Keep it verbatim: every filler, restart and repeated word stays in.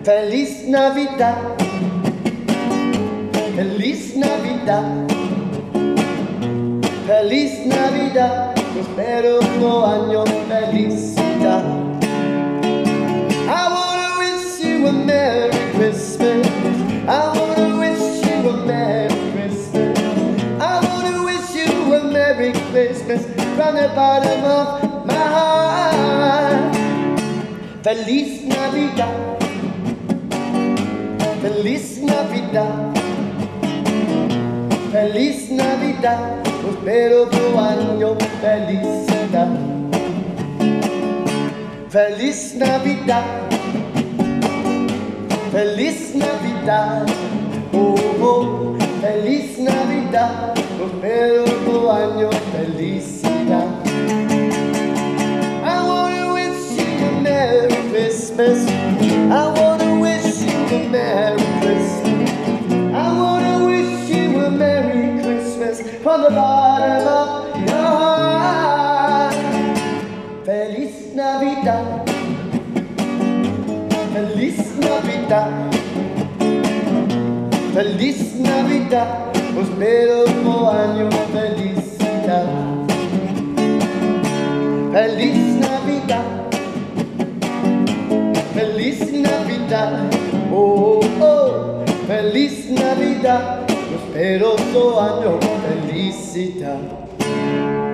Feliz Navidad, feliz Navidad, feliz Navidad, prospero año, felicidad. I wanna wish you a Merry Christmas. I wanna wish you a Merry Christmas. I wanna wish you a Merry Christmas from the bottom of my heart. Feliz Navidad, feliz Navidad, feliz Navidad, prospero año, felicidad. Feliz Navidad, feliz Navidad, oh, oh, feliz Navidad, prospero año, felicidad. I wanna wish you a Merry Christmas. I wanna wish you a Merry Christmas. I wanna wish you a Merry Christmas from the bottom of your heart. Feliz Navidad, feliz Navidad, feliz Navidad, prospero año, felicidad. Feliz Navidad, feliz Navidad, oh, oh, feliz Navidad, prospero año, felicidad.